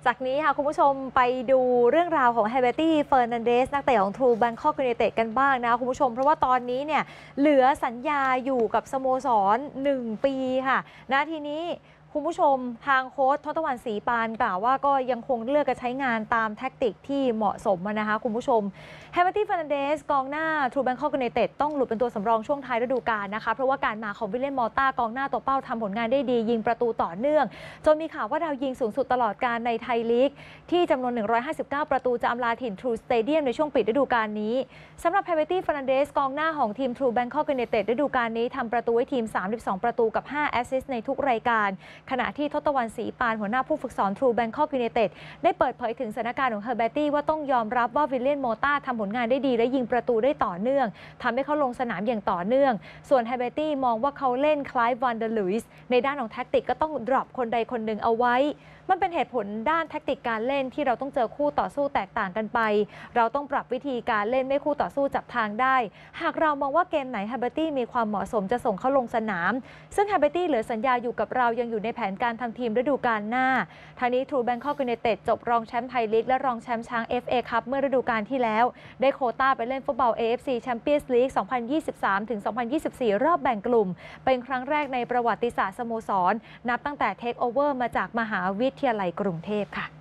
จากนี้ค่ะคุณผู้ชมไปดูเรื่องราวของเฮเบตี้เฟอร์นันเดสนักเตะของทรูแบงคอกยูไนเต็ดกันบ้างนะคุณผู้ชมเพราะว่าตอนนี้เนี่ยเหลือสัญญาอยู่กับสโมสร1 ปีค่ะนะทีนี้คุณผู้ชมทางโค้ชทศวรรณศรีปานกล่าวว่าก็ยังคงเลือกจะใช้งานตามแท็กติกที่เหมาะสมนะคะคุณผู้ชมเฮเบตี้เฟอร์นันเดสกองหน้าทรูแบงคอกยูไนเต็ดต้องหลุดเป็นตัวสำรองช่วงท้ายฤดูกาลนะคะเพราะว่าการมาของวิลเลียนมอร์ต้ากองหน้าตัวเป้าทำผลงานได้ดียิงประตูต่อเนื่องจนมีข่าวว่าดาวยิงสูงสุดตลอดการในไทยลีกที่จำนวน159ประตูจะอำลาถิ่นทรูสเตเดียมในช่วงปิดฤดูกาลนี้สำหรับเฮเบตี้เฟอร์นันเดสกองหน้าของทีมทรูแบงคอกยูไนเต็ดฤดูกาลนี้ทำประตูให้ทีม32ประตูกับ5แอสซิสต์ในทุกรายการขณะที่ทศวรรณศรีปานหัวหน้าผู้ฝึกสอนทรูแบงคอกยูไนเต็ดได้เปิดเผยถึงสถานการณ์ของเฮเบตี้ว่าต้องยอมรับว่าวิลเลียนโมต้าทำผลงานได้ดีและยิงประตูได้ต่อเนื่องทำให้เขาลงสนามอย่างต่อเนื่องส่วนเฮเบตี้มองว่าเขาเล่นคล้ายวันเดอร์ลุยส์ในด้านของแท็กติกก็ต้องดรอปคนใดคนหนึ่งเอาไว้มันเป็นเหตุผลด้านแท็กติกการเล่นที่เราต้องเจอคู่ต่อสู้แตกต่างกันไปเราต้องปรับวิธีการเล่นไม่คู่ต่อสู้จับทางได้หากเรามองว่าเกมไหนเฮเบตี้มีความเหมาะสมจะส่งเขาลงสนามซึ่งเฮเบตี้เหลือสัญญาอยู่กับเรายังอยู่ในแผนการทำทีมฤดูกาลหน้าทางนี้ทรูแบงคอกยูไนเต็ดจบรองแชมป์ไทยลีกและรองแชมป์ช้าง FA คัพเมื่อฤดูกาลที่แล้วได้โควต้าไปเล่นฟุตบอล AFC Champions League 2023-2024 รอบแบ่งกลุ่มเป็นครั้งแรกในประวัติศาสตร์สโมสรนับตั้งแต่เทคโอเวอร์มาจากมหาวิทยาลัยกรุงเทพค่ะ